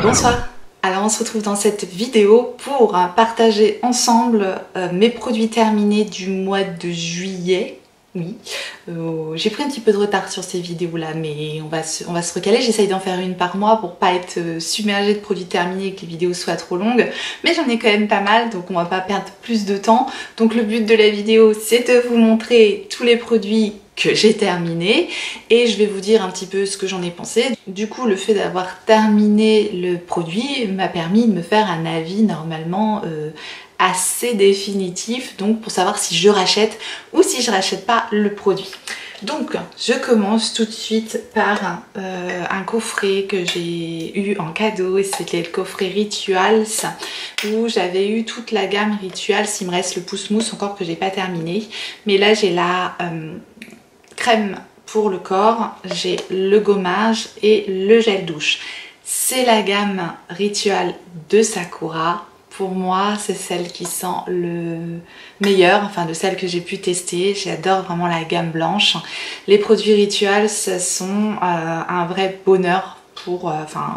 Bonsoir. Alors on se retrouve dans cette vidéo pour partager ensemble mes produits terminés du mois de juillet. Oui, j'ai pris un petit peu de retard sur ces vidéos là, mais on va se recaler. J'essaye d'en faire une par mois pour pas être submergée de produits terminés et que les vidéos soient trop longues. Mais j'en ai quand même pas mal, donc on va pas perdre plus de temps. Donc le but de la vidéo, c'est de vous montrer tous les produits que j'ai terminé et je vais vous dire un petit peu ce que j'en ai pensé. Du coup, le fait d'avoir terminé le produit m'a permis de me faire un avis normalement assez définitif, donc pour savoir si je rachète ou si je rachète pas le produit. Donc je commence tout de suite par un coffret que j'ai eu en cadeau, et c'était le coffret Rituals où j'avais eu toute la gamme Rituals. Il me reste le pouce mousse encore que j'ai pas terminé, mais là j'ai la crème pour le corps, j'ai le gommage et le gel douche. C'est la gamme Ritual de Sakura. Pour moi, c'est celle qui sent le meilleur, enfin de celles que j'ai pu tester. J'adore vraiment la gamme blanche. Les produits Rituals sont un vrai bonheur pour,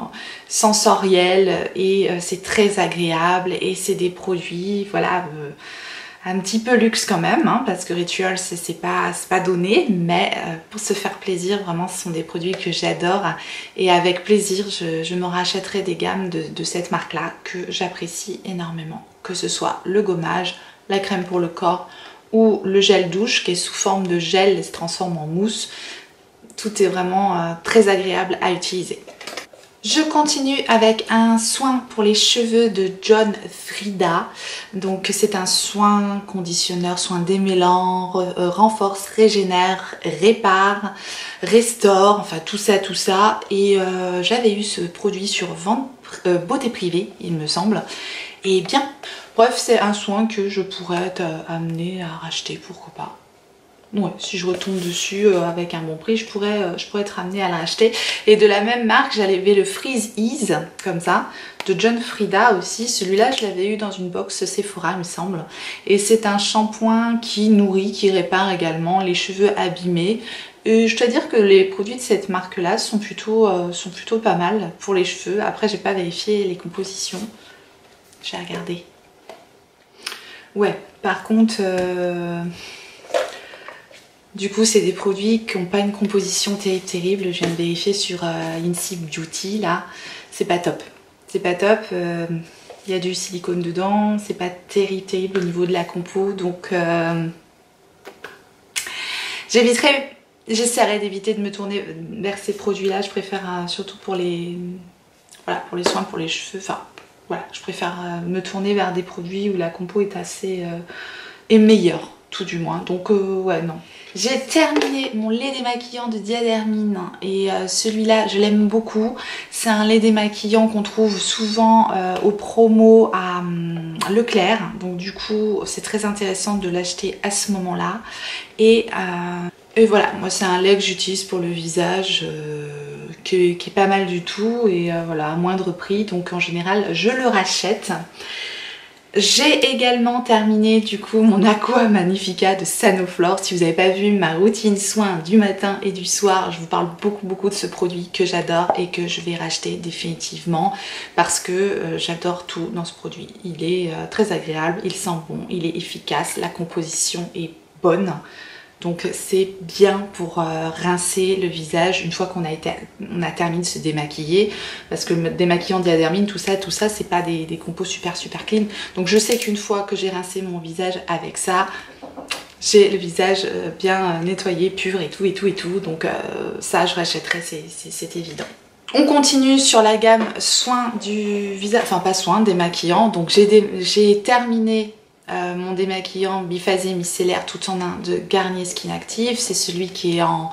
sensoriel, et c'est très agréable, et c'est des produits, voilà, un petit peu luxe quand même, hein, parce que Rituals c'est pas donné, mais pour se faire plaisir, vraiment ce sont des produits que j'adore, et avec plaisir je me rachèterai des gammes de cette marque là que j'apprécie énormément, que ce soit le gommage, la crème pour le corps ou le gel douche qui est sous forme de gel et se transforme en mousse. Tout est vraiment très agréable à utiliser. Je continue avec un soin pour les cheveux de John Frieda. Donc c'est un soin conditionneur, soin démêlant, renforce, régénère, répare, restaure, enfin tout ça. Et j'avais eu ce produit sur vente beauté privée, il me semble. Et bien, bref, c'est un soin que je pourrais être amenée à racheter, pourquoi pas. Ouais, si je retombe dessus avec un bon prix, je pourrais être amenée à l'acheter. Et de la même marque, j'avais le Freeze Ease, comme ça, de John Frieda aussi. Celui-là, je l'avais eu dans une box Sephora, il me semble. Et c'est un shampoing qui nourrit, qui répare également les cheveux abîmés. Et je dois dire que les produits de cette marque-là sont plutôt pas mal pour les cheveux. Après, j'ai pas vérifié les compositions. J'ai regardé. Ouais, par contre... Du coup, c'est des produits qui n'ont pas une composition terrible. Je viens de vérifier sur Incy Beauty, là. C'est pas top. C'est pas top. Il y a du silicone dedans. C'est pas terrible au niveau de la compo. Donc, j'essaierai d'éviter de me tourner vers ces produits-là. Je préfère, surtout pour les soins pour les cheveux. Enfin, voilà, je préfère me tourner vers des produits où la compo est est meilleure, tout du moins. Donc, ouais, non. J'ai terminé mon lait démaquillant de Diadermine, et celui-là je l'aime beaucoup. C'est un lait démaquillant qu'on trouve souvent aux promos à Leclerc, donc du coup c'est très intéressant de l'acheter à ce moment-là. Et voilà, moi c'est un lait que j'utilise pour le visage, qui est pas mal du tout, et voilà, à moindre prix, donc en général je le rachète. J'ai également terminé du coup mon Aqua Magnifica de Sanoflore. Si vous n'avez pas vu ma routine soin du matin et du soir, je vous parle beaucoup de ce produit que j'adore et que je vais racheter définitivement, parce que j'adore tout dans ce produit. Il est très agréable, il sent bon, il est efficace, la composition est bonne. Donc c'est bien pour rincer le visage une fois qu'on a terminé de se démaquiller, parce que le démaquillant Diadermine, tout ça c'est pas des compos super clean. Donc je sais qu'une fois que j'ai rincé mon visage avec ça, j'ai le visage bien nettoyé, pur et tout. Donc ça je rachèterai, c'est évident. On continue sur la gamme soins du visage, enfin pas soins, démaquillant. Donc j'ai terminé mon démaquillant biphasé micellaire tout en un de Garnier Skin Active. C'est celui qui est en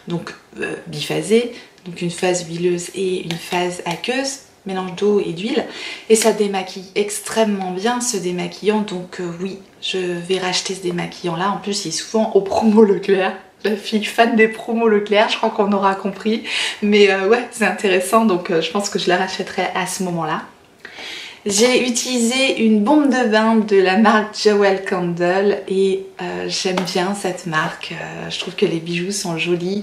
biphasé, donc une phase huileuse et une phase aqueuse, mélange d'eau et d'huile, et ça démaquille extrêmement bien ce démaquillant. Donc oui, je vais racheter ce démaquillant là. En plus il est souvent au promo Leclerc. La fille fan des promos Leclerc, je crois qu'on aura compris. Mais ouais, c'est intéressant, donc je pense que je la rachèterai à ce moment là. J'ai utilisé une bombe de bain de la marque Jewel Candle, et j'aime bien cette marque. Je trouve que les bijoux sont jolis,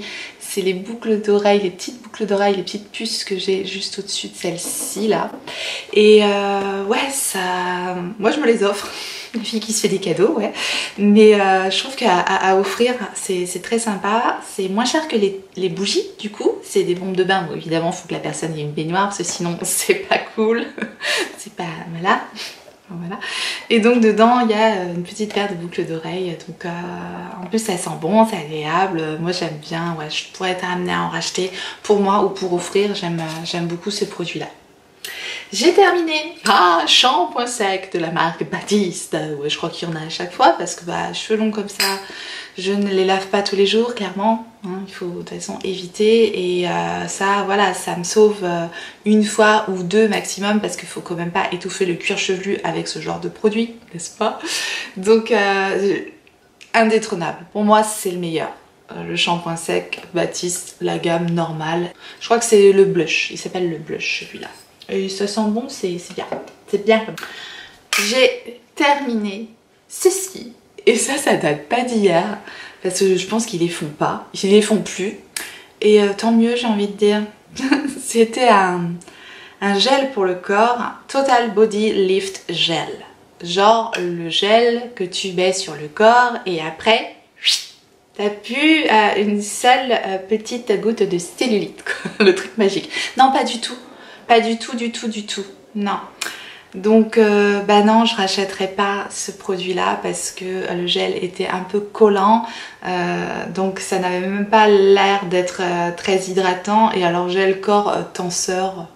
c'est les boucles d'oreilles, les petites boucles d'oreilles, les petites puces que j'ai juste au-dessus de celle-ci là. Et ouais, ça, moi je me les offre. Une fille qui se fait des cadeaux, ouais. Mais je trouve qu'à offrir, c'est très sympa. C'est moins cher que les bougies, du coup. C'est des bombes de bain. Bon, évidemment, il faut que la personne ait une baignoire, parce que sinon, c'est pas cool. C'est pas... Voilà. Voilà. Et donc, dedans, il y a une petite paire de boucles d'oreilles. Donc, en plus, ça sent bon, c'est agréable. Moi, j'aime bien. Ouais, je pourrais être amenée à en racheter pour moi ou pour offrir. J'aime beaucoup ce produit-là. J'ai terminé shampoing sec de la marque Baptiste. Ouais, je crois qu'il y en a à chaque fois parce que cheveux longs comme ça, je ne les lave pas tous les jours, clairement. Hein, il faut de toute façon éviter. Et ça, voilà, ça me sauve une fois ou deux maximum parce qu'il faut quand même pas étouffer le cuir chevelu avec ce genre de produit, n'est-ce pas? Donc, indétrônable. Pour moi, c'est le meilleur. Le shampoing sec Baptiste, la gamme normale. Je crois que c'est le blush. Il s'appelle le blush, celui-là. Et ça sent bon, c'est bien. C'est bien. J'ai terminé ceci. Et ça date pas d'hier. Parce que je pense qu'ils les font pas. Ils les font plus. Et tant mieux, j'ai envie de dire. C'était un gel pour le corps. Total Body Lift Gel. Genre le gel que tu mets sur le corps et après... T'as pu une seule petite goutte de cellulite. Le truc magique. Non, pas du tout. Pas du tout, du tout, du tout. Non. Donc, non, je rachèterai pas ce produit-là parce que le gel était un peu collant. Donc, ça n'avait même pas l'air d'être très hydratant. Et alors, gel corps tenseur,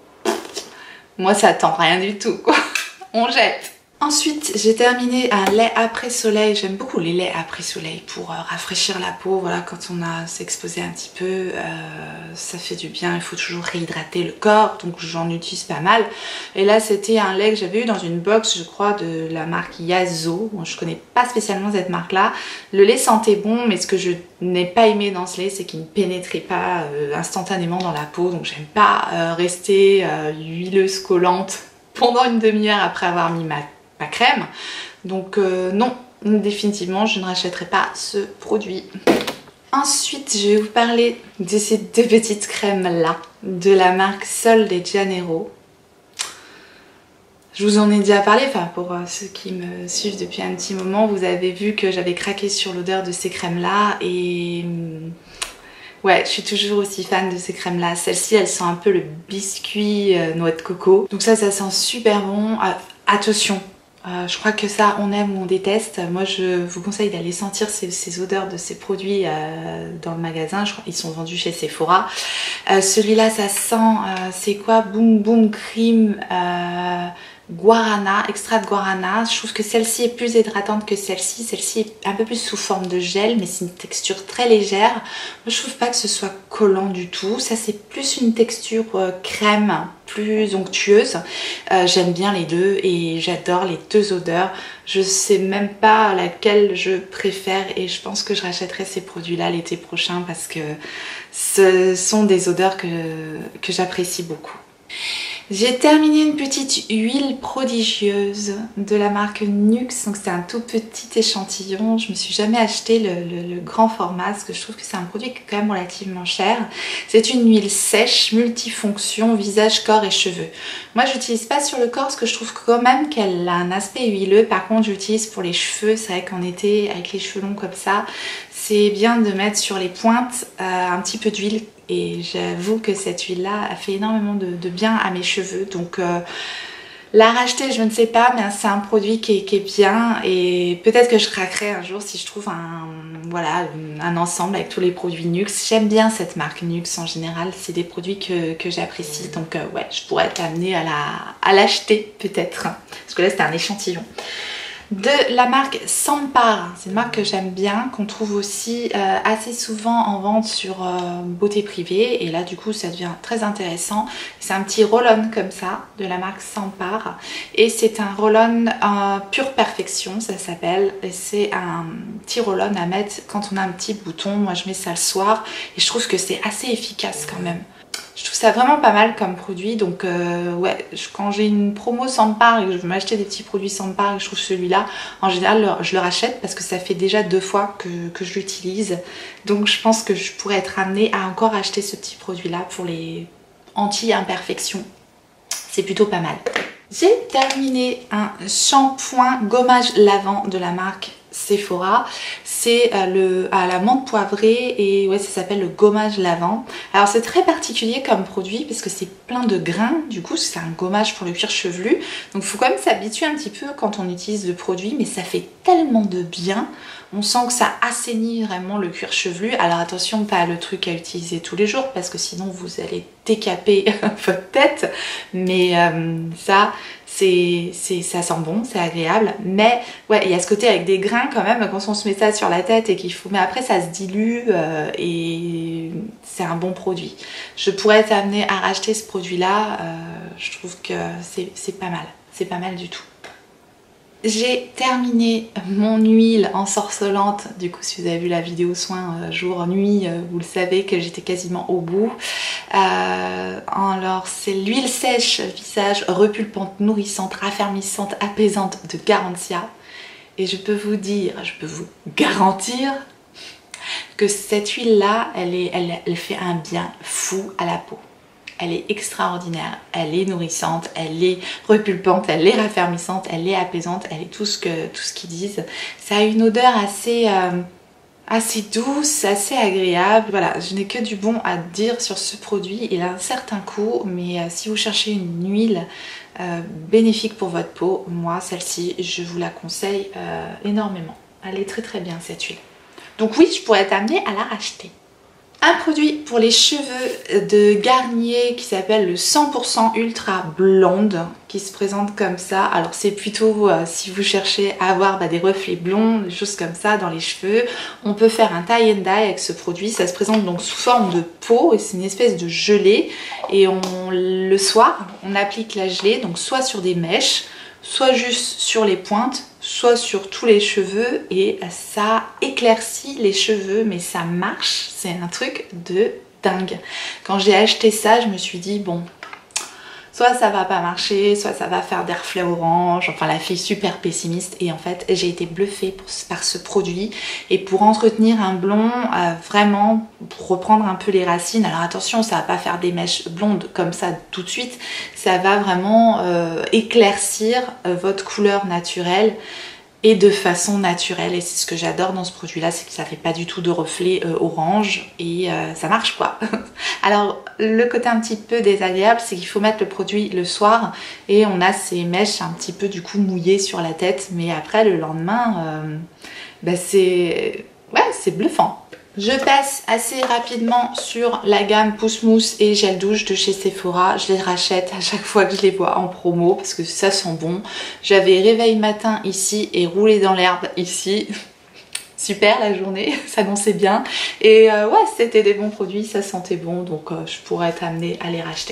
moi, ça tend rien du tout, quoi. On jette. Ensuite, j'ai terminé un lait après soleil. J'aime beaucoup les laits après soleil pour rafraîchir la peau. Voilà, quand on a s'exposé un petit peu, ça fait du bien. Il faut toujours réhydrater le corps, donc j'en utilise pas mal. Et là, c'était un lait que j'avais eu dans une box, je crois, de la marque Yazo. Bon, je connais pas spécialement cette marque-là. Le lait sentait bon, mais ce que je n'ai pas aimé dans ce lait, c'est qu'il ne pénétrait pas instantanément dans la peau. Donc, j'aime pas rester huileuse, collante pendant une demi-heure après avoir mis ma crème. Donc non, définitivement je ne rachèterai pas ce produit. Ensuite je vais vous parler de ces deux petites crèmes là de la marque Sol de Janeiro. Je vous en ai déjà parlé, enfin pour ceux qui me suivent depuis un petit moment, vous avez vu que j'avais craqué sur l'odeur de ces crèmes là et ouais, je suis toujours aussi fan de ces crèmes là. Celles-ci elles sont un peu le biscuit noix de coco. Donc ça sent super bon. Attention, je crois que ça on aime ou on déteste. Moi je vous conseille d'aller sentir ces odeurs de ces produits dans le magasin. Je crois qu'ils sont vendus chez Sephora. Celui-là ça sent, c'est quoi? Boom Boom Cream guarana, extrait de guarana. Je trouve que celle-ci est plus hydratante que celle-ci. Celle-ci est un peu plus sous forme de gel, mais c'est une texture très légère. Moi je trouve pas que ce soit collant du tout. Ça c'est plus une texture crème, plus onctueuse. J'aime bien les deux et j'adore les deux odeurs. Je sais même pas laquelle je préfère et je pense que je rachèterai ces produits-là l'été prochain parce que ce sont des odeurs que j'apprécie beaucoup. J'ai terminé une petite huile prodigieuse de la marque Nux, donc c'est un tout petit échantillon. Je me suis jamais acheté le grand format parce que je trouve que c'est un produit qui est quand même relativement cher. C'est une huile sèche, multifonction, visage, corps et cheveux. Moi j'utilise pas sur le corps parce que je trouve quand même qu'elle a un aspect huileux. Par contre j'utilise pour les cheveux, c'est vrai qu'en été avec les cheveux longs comme ça, c'est bien de mettre sur les pointes un petit peu d'huile. Et j'avoue que cette huile-là a fait énormément de bien à mes cheveux. Donc la racheter, je ne sais pas, mais c'est un produit qui est bien. Et peut-être que je craquerai un jour si je trouve un ensemble avec tous les produits Nux. J'aime bien cette marque Nux en général. C'est des produits que j'apprécie. Donc ouais, je pourrais être amenée à l'acheter peut-être. Parce que là, c'était un échantillon. De la marque Sampar, c'est une marque que j'aime bien, qu'on trouve aussi assez souvent en vente sur Beauté Privée et là du coup ça devient très intéressant. C'est un petit roll-on comme ça de la marque Sampar et c'est un roll-on pure perfection, ça s'appelle, et c'est un petit roll-on à mettre quand on a un petit bouton. Moi je mets ça le soir et je trouve que c'est assez efficace quand même. Je trouve ça vraiment pas mal comme produit, donc ouais, quand j'ai une promo Sampar et que je veux m'acheter des petits produits Sampar et que je trouve celui-là, en général je le rachète parce que ça fait déjà 2 fois que je l'utilise. Donc je pense que je pourrais être amenée à encore acheter ce petit produit-là pour les anti-imperfections. C'est plutôt pas mal. J'ai terminé un shampoing gommage lavant de la marque Sephora. C'est à la menthe poivrée et ouais, ça s'appelle le gommage lavant. Alors c'est très particulier comme produit parce que c'est plein de grains, du coup c'est un gommage pour le cuir chevelu. Donc il faut quand même s'habituer un petit peu quand on utilise le produit, mais ça fait tellement de bien. On sent que ça assainit vraiment le cuir chevelu. Alors attention, pas le truc à utiliser tous les jours parce que sinon vous allez décaper votre tête. Mais ça sent bon, c'est agréable. Mais ouais, il y a ce côté avec des grains quand même quand on se met ça sur la tête et qu'il faut. Mais après ça se dilue et c'est un bon produit. Je pourrais être amenée à racheter ce produit-là. Je trouve que c'est pas mal. C'est pas mal du tout. J'ai terminé mon huile ensorcelante. Du coup, si vous avez vu la vidéo soin jour-nuit, vous le savez que j'étais quasiment au bout. Alors, c'est l'huile sèche visage repulpante, nourrissante, raffermissante, apaisante de Garantia. Et je peux vous dire, je peux vous garantir que cette huile-là, elle fait un bien fou à la peau. Elle est extraordinaire, elle est nourrissante, elle est repulpante, elle est raffermissante, elle est apaisante, elle est tout ce qu'ils disent. Ça a une odeur assez douce, assez agréable. Voilà, je n'ai que du bon à dire sur ce produit. Il a un certain coût, mais si vous cherchez une huile bénéfique pour votre peau, moi celle-ci, je vous la conseille énormément. Elle est très très bien cette huile. Donc oui, je pourrais être amenée à la racheter. Un produit pour les cheveux de Garnier qui s'appelle le 100% Ultra Blonde, qui se présente comme ça. Alors c'est plutôt si vous cherchez à avoir des reflets blonds, des choses comme ça dans les cheveux. On peut faire un tie and dye avec ce produit. Ça se présente donc sous forme de peau et c'est une espèce de gelée. Et le soir, on applique la gelée, donc soit sur des mèches, soit juste sur les pointes, soit sur tous les cheveux, et ça éclaircit les cheveux, mais ça marche, c'est un truc de dingue. Quand j'ai acheté ça, je me suis dit bon, soit ça va pas marcher, soit ça va faire des reflets orange, enfin la fille super pessimiste, et en fait j'ai été bluffée par ce produit. Et pour entretenir un blond, vraiment pour reprendre un peu les racines, alors attention, ça va pas faire des mèches blondes comme ça tout de suite, ça va vraiment éclaircir votre couleur naturelle et de façon naturelle, et c'est ce que j'adore dans ce produit là, c'est que ça fait pas du tout de reflets orange et ça marche quoi. Alors le côté un petit peu désagréable, c'est qu'il faut mettre le produit le soir et on a ces mèches un petit peu du coup mouillées sur la tête, mais après le lendemain c'est bluffant. Je passe assez rapidement sur la gamme Pousse Mousse et Gel Douche de chez Sephora. Je les rachète à chaque fois que je les vois en promo parce que ça sent bon. J'avais réveil matin ici et roulé dans l'herbe ici. Super la journée, ça annonçait bien. Et ouais, c'était des bons produits, ça sentait bon, donc je pourrais être amenée à les racheter.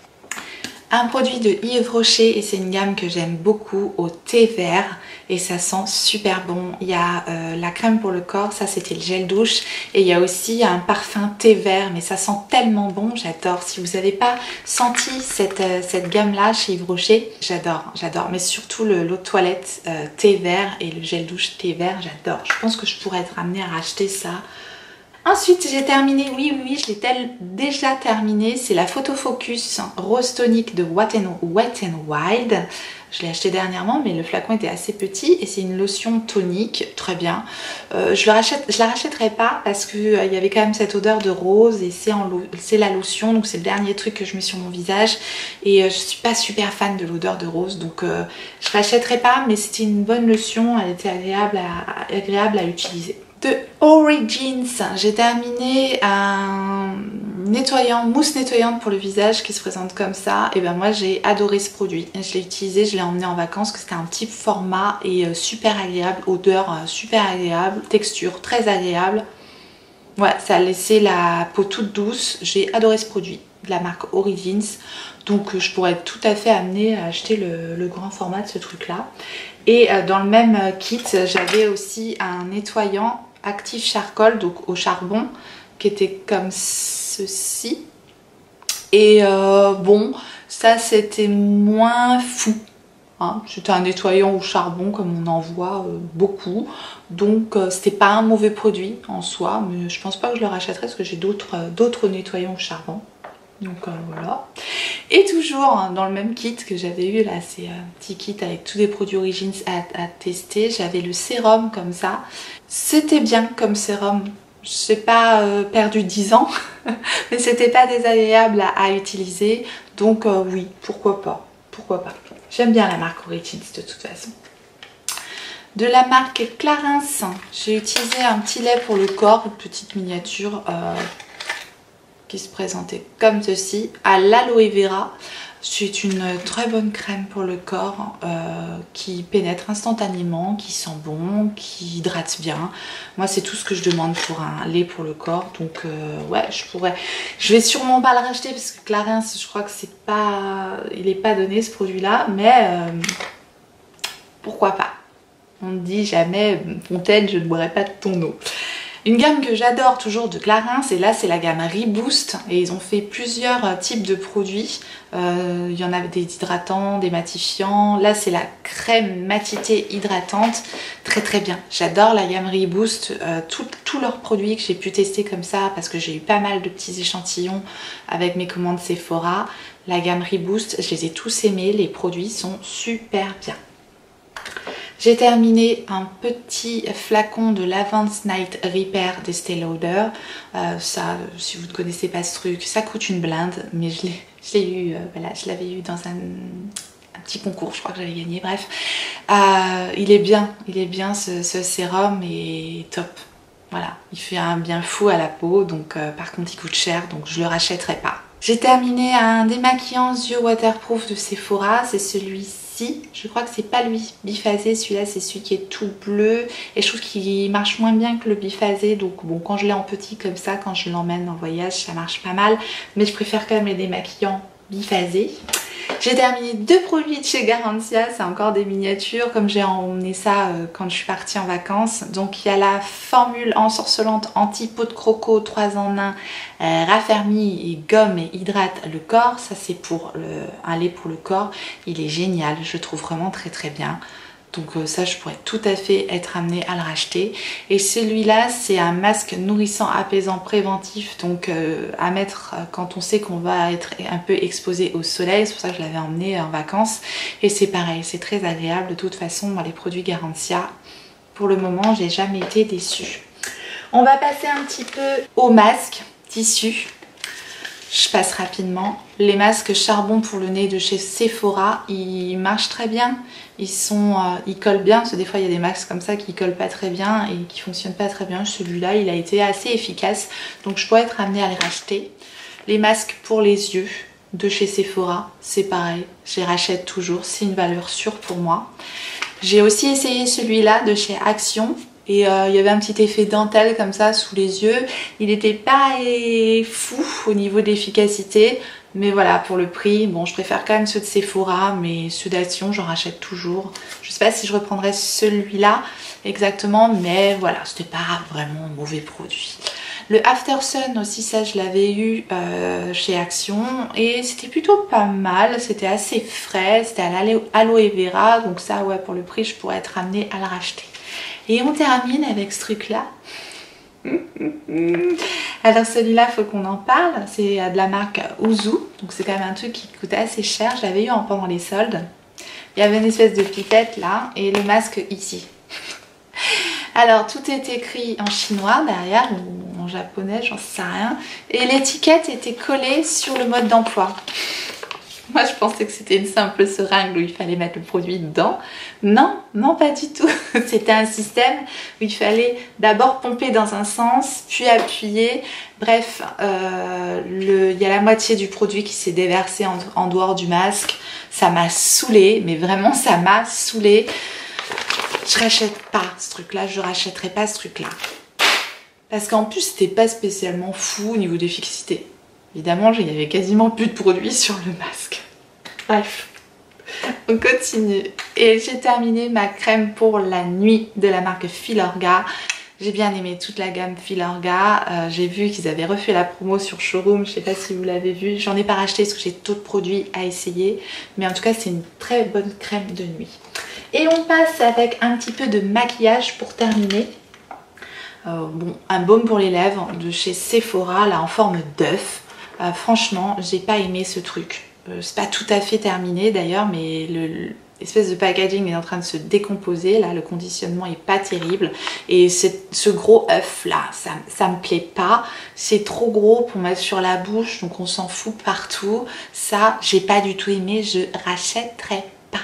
Un produit de Yves Rocher, et c'est une gamme que j'aime beaucoup, au thé vert, et ça sent super bon. Il y a la crème pour le corps, ça c'était le gel douche, et il y a aussi un parfum thé vert, mais ça sent tellement bon, j'adore. Si vous n'avez pas senti cette gamme là chez Yves Rocher, j'adore, mais surtout l'eau de toilette thé vert et le gel douche thé vert, j'adore. Je pense que je pourrais être amenée à racheter ça. Ensuite j'ai terminé, oui je l'ai déjà terminé, c'est la Photo Focus Rose Tonic de Wet n Wild. Je l'ai acheté dernièrement mais le flacon était assez petit et c'est une lotion tonique, très bien. Je la rachèterai pas parce qu'il y avait quand même cette odeur de rose et c'est la lotion, donc c'est le dernier truc que je mets sur mon visage et je suis pas super fan de l'odeur de rose, donc je rachèterai pas, mais c'était une bonne lotion, elle était agréable à utiliser. De Origins, j'ai terminé un mousse nettoyante pour le visage qui se présente comme ça. Et ben moi j'ai adoré ce produit, je l'ai utilisé, je l'ai emmené en vacances, que c'était un petit format et super agréable, odeur super agréable, texture très agréable. Ouais, ça a laissé la peau toute douce, j'ai adoré ce produit de la marque Origins. Donc je pourrais être tout à fait amenée à acheter le grand format de ce truc là. Et dans le même kit, j'avais aussi un nettoyant Active Charcoal, donc au charbon, qui était comme ceci. Et bon, ça c'était moins fou. Hein. C'était un nettoyant au charbon comme on en voit beaucoup. Donc c'était pas un mauvais produit en soi, mais je pense pas que je le rachèterai parce que j'ai d'autres nettoyants au charbon. Donc voilà. Et toujours hein, dans le même kit que j'avais eu là, c'est un petit kit avec tous des produits Origins à tester. J'avais le sérum comme ça. C'était bien comme sérum. Je n'ai pas perdu 10 ans, mais c'était pas désagréable à utiliser. Donc oui, pourquoi pas. Pourquoi pas. J'aime bien la marque Origins de toute façon. De la marque Clarins, j'ai utilisé un petit lait pour le corps, une petite miniature qui se présentait comme ceci, à l'aloe vera. C'est une très bonne crème pour le corps qui pénètre instantanément, qui sent bon, qui hydrate bien. Moi c'est tout ce que je demande pour un lait pour le corps. Donc ouais, je vais sûrement pas le racheter parce que Clarins, je crois que c'est pas, il n'est pas donné ce produit là, mais pourquoi pas. On ne dit jamais Fontaine, je ne boirai pas de ton eau. Une gamme que j'adore toujours de Clarins, et là c'est la gamme Reboost, et ils ont fait plusieurs types de produits. Il y en a des hydratants, des matifiants. Là c'est la crème matité hydratante, très très bien. J'adore la gamme Reboost, tous leurs produits que j'ai pu tester comme ça, parce que j'ai eu pas mal de petits échantillons avec mes commandes Sephora. La gamme Reboost, je les ai tous aimés, les produits sont super bien. J'ai terminé un petit flacon de Lavender Night Repair d'Estée Lauder. Ça, si vous ne connaissez pas ce truc, ça coûte une blinde, mais je l'ai eu, voilà, je l'avais eu dans un petit concours, je crois que j'avais gagné, bref. Il est bien ce sérum et top. Voilà, il fait un bien fou à la peau, donc par contre il coûte cher, donc je le rachèterai pas. J'ai terminé un démaquillant yeux waterproof de Sephora, c'est celui-ci. Je crois que c'est pas le biphasé, celui-là c'est celui qui est tout bleu et je trouve qu'il marche moins bien que le biphasé. Donc bon, quand je l'ai en petit comme ça, quand je l'emmène en voyage, ça marche pas mal, mais je préfère quand même les démaquillants biphasés. J'ai terminé 2 produits de chez Garantia, c'est encore des miniatures comme j'ai emmené ça quand je suis partie en vacances. Donc il y a la formule ensorcelante anti-peau de croco 3 en 1, raffermit et gomme et hydrate le corps. Ça c'est pour un lait pour le corps, il est génial, je le trouve vraiment très très bien. Donc ça je pourrais tout à fait être amenée à le racheter. Et celui-là c'est un masque nourrissant, apaisant, préventif, donc à mettre quand on sait qu'on va être un peu exposé au soleil. C'est pour ça que je l'avais emmené en vacances. Et c'est pareil, c'est très agréable. De toute façon, moi les produits Garantia, pour le moment j'ai jamais été déçue. On va passer un petit peu aux masques tissu. Je passe rapidement. Les masques charbon pour le nez de chez Sephora, ils marchent très bien. Ils collent bien, parce que des fois il y a des masques comme ça qui collent pas très bien et qui fonctionnent pas très bien. Celui-là, il a été assez efficace, donc je pourrais être amenée à les racheter. Les masques pour les yeux de chez Sephora, c'est pareil, je les rachète toujours, c'est une valeur sûre pour moi. J'ai aussi essayé celui-là de chez Action. Et il y avait un petit effet dentelle comme ça sous les yeux. Il n'était pas fou au niveau de l'efficacité. Mais voilà, pour le prix, bon, je préfère quand même ceux de Sephora, mais ceux d'Action, j'en rachète toujours. Je sais pas si je reprendrai celui-là exactement, mais voilà, c'était pas vraiment un mauvais produit. Le After Sun aussi, ça je l'avais eu chez Action et c'était plutôt pas mal, c'était assez frais, c'était à l'aloe vera, donc ça ouais, pour le prix, je pourrais être amenée à le racheter. Et on termine avec ce truc là. Alors celui-là, faut qu'on en parle. C'est de la marque Ouzou. Donc c'est quand même un truc qui coûte assez cher. Je l'avais eu pendant les soldes. Il y avait une espèce de pipette là et le masque ici. Alors tout est écrit en chinois derrière ou en japonais, j'en sais rien. Et l'étiquette était collée sur le mode d'emploi. Moi je pensais que c'était une simple seringue où il fallait mettre le produit dedans. Non, non pas du tout. C'était un système où il fallait d'abord pomper dans un sens, puis appuyer. Bref, il y a la moitié du produit qui s'est déversé en dehors du masque. Ça m'a saoulée, mais vraiment ça m'a saoulée. Je rachète pas ce truc-là, je rachèterai pas ce truc-là. Parce qu'en plus c'était pas spécialement fou au niveau d'efficacité. Évidemment, il n'y avait quasiment plus de produits sur le masque. Bref, on continue. Et j'ai terminé ma crème pour la nuit de la marque Filorga. J'ai bien aimé toute la gamme Filorga. J'ai vu qu'ils avaient refait la promo sur Showroom, je sais pas si vous l'avez vu. J'en ai pas racheté parce que j'ai d'autres produits à essayer. Mais en tout cas, c'est une très bonne crème de nuit. Et on passe avec un petit peu de maquillage pour terminer. Bon, un baume pour les lèvres de chez Sephora, là en forme d'œuf. Franchement, j'ai pas aimé ce truc. C'est pas tout à fait terminé d'ailleurs, mais l'espèce de packaging est en train de se décomposer. Là, le conditionnement est pas terrible. Et ce gros œuf là, ça me plaît pas. C'est trop gros pour mettre sur la bouche, donc on s'en fout partout. Ça, j'ai pas du tout aimé, je rachèterai pas.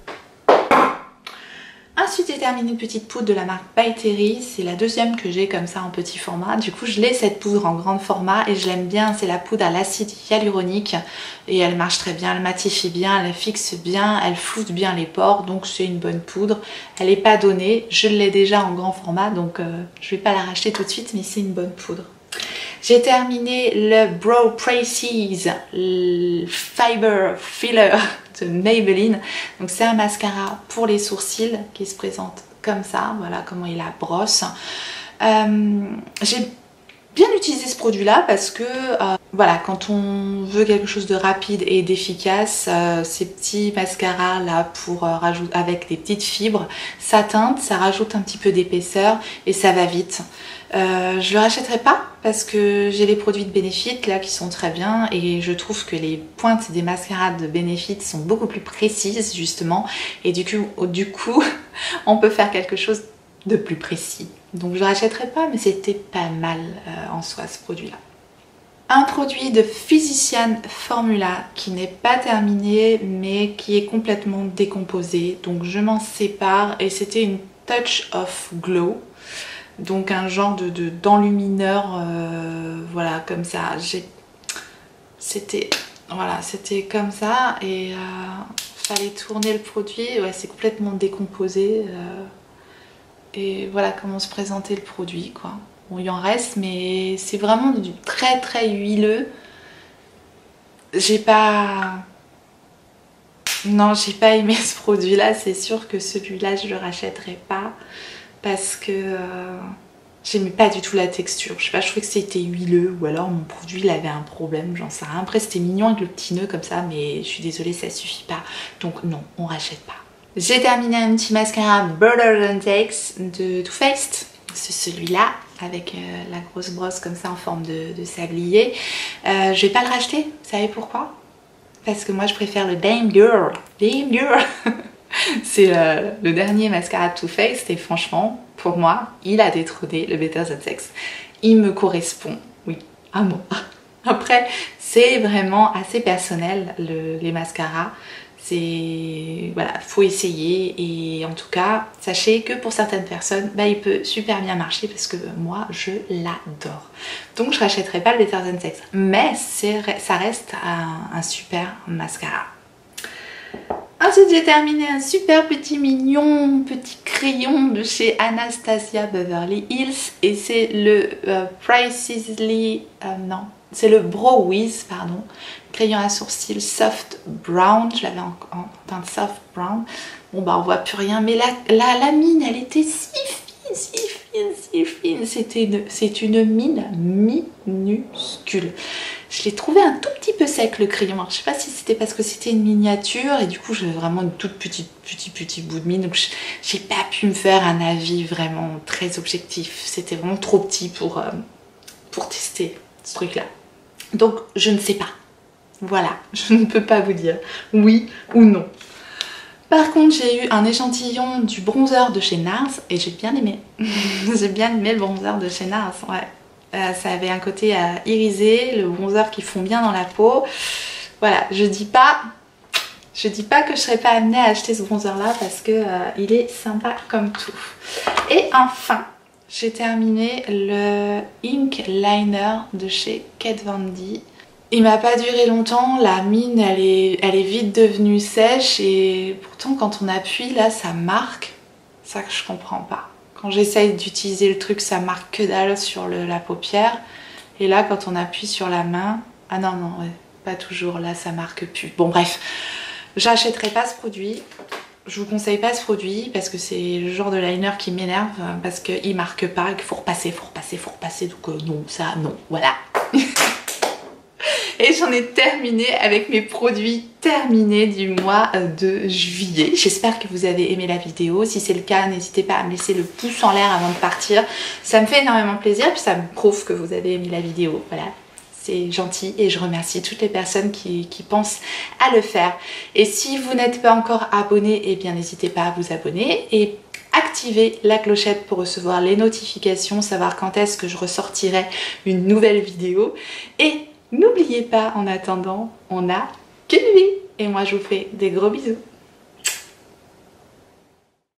Ensuite, j'ai terminé une petite poudre de la marque By Terry. C'est la deuxième que j'ai comme ça en petit format. Du coup, je l'ai cette poudre en grand format et je l'aime bien. C'est la poudre à l'acide hyaluronique et elle marche très bien. Elle matifie bien, elle fixe bien, elle floute bien les pores. Donc, c'est une bonne poudre. Elle n'est pas donnée. Je l'ai déjà en grand format, donc je ne vais pas la racheter tout de suite, mais c'est une bonne poudre. J'ai terminé le Brow Traces Fiber Filler de Maybelline. Donc c'est un mascara pour les sourcils qui se présente comme ça. Voilà comment il la brosse. J'ai bien utilisé ce produit là parce que voilà, quand on veut quelque chose de rapide et d'efficace, ces petits mascaras là pour rajouter avec des petites fibres, ça teinte, ça rajoute un petit peu d'épaisseur et ça va vite. Je le rachèterai pas parce que j'ai les produits de Benefit là qui sont très bien et je trouve que les pointes des mascaras de Benefit sont beaucoup plus précises justement et du coup on peut faire quelque chose de plus précis. Donc je le rachèterai pas, mais c'était pas mal en soi ce produit là. Un produit de Physician Formula qui n'est pas terminé mais qui est complètement décomposé, donc je m'en sépare et c'était une Touch of Glow. Donc un genre d'enlumineur, voilà, comme ça. C'était comme ça et fallait tourner le produit. Ouais, c'est complètement décomposé. Et voilà comment se présentait le produit, quoi. Bon, il en reste, mais c'est vraiment du très très huileux. Non, j'ai pas aimé ce produit-là. C'est sûr que celui-là, je le rachèterai pas. Parce que j'aimais pas du tout la texture. Je sais pas, je trouvais que c'était huileux ou alors mon produit il avait un problème, j'en sais rien. Après c'était mignon avec le petit nœud comme ça, mais je suis désolée, ça suffit pas. Donc non, on rachète pas. J'ai terminé un petit mascara Better Than Takes de Too Faced. C'est celui-là avec la grosse brosse comme ça en forme de sablier. Je vais pas le racheter, vous savez pourquoi? Parce que moi je préfère le Damn Girl. Damn Girl. C'est le dernier mascara Too Faced et franchement, pour moi, il a détrôné le Better Than Sex. Il me correspond, oui, à moi. Après, c'est vraiment assez personnel les mascaras. C'est voilà, faut essayer et en tout cas, sachez que pour certaines personnes, bah, il peut super bien marcher parce que moi, je l'adore. Donc, je rachèterai pas le Better Than Sex, mais ça reste un super mascara. Ensuite, j'ai terminé un super petit mignon petit crayon de chez Anastasia Beverly Hills et c'est le non, c'est le Brow Wiz, pardon, crayon à sourcils soft brown. Je l'avais en teinte soft brown. Bon bah on voit plus rien, mais la mine elle était si fine, si fine, si fine. C'est une mine minuscule. Je l'ai trouvé un tout petit peu sec le crayon. Alors, je sais pas si c'était parce que c'était une miniature et du coup j'avais vraiment une toute petit bout de mine. Donc j'ai pas pu me faire un avis vraiment très objectif. C'était vraiment trop petit pour tester ce truc là. Donc je ne sais pas. Voilà, je ne peux pas vous dire oui ou non. Par contre, j'ai eu un échantillon du bronzer de chez NARS et j'ai bien aimé. J'ai bien aimé le bronzer de chez NARS, ouais. Ça avait un côté irisé, le bronzer qui fond bien dans la peau. Voilà, je dis pas que je serais pas amenée à acheter ce bronzer là parce que il est sympa comme tout. Et enfin, j'ai terminé le Ink Liner de chez Kat Von D. Il m'a pas duré longtemps, la mine elle est vite devenue sèche et pourtant quand on appuie là ça marque. Ça que je comprends pas. Quand j'essaye d'utiliser le truc, ça marque que dalle sur la paupière. Et là, quand on appuie sur la main... Ah non, non, ouais, pas toujours. Là, ça marque plus. Bon, bref. J'achèterai pas ce produit. je vous conseille pas ce produit parce que c'est le genre de liner qui m'énerve, parce qu'il marque pas, qu'il faut repasser, donc non, ça non, voilà. Et j'en ai terminé avec mes produits terminés du mois de juillet. J'espère que vous avez aimé la vidéo. Si c'est le cas, n'hésitez pas à me laisser le pouce en l'air avant de partir. Ça me fait énormément plaisir, puis ça me prouve que vous avez aimé la vidéo. Voilà, c'est gentil et je remercie toutes les personnes qui pensent à le faire. Et si vous n'êtes pas encore abonné, eh bien n'hésitez pas à vous abonner et activer la clochette pour recevoir les notifications, savoir quand est-ce que je ressortirai une nouvelle vidéo. Et n'oubliez pas, en attendant, on n'a qu'une vie. Et moi, je vous fais des gros bisous.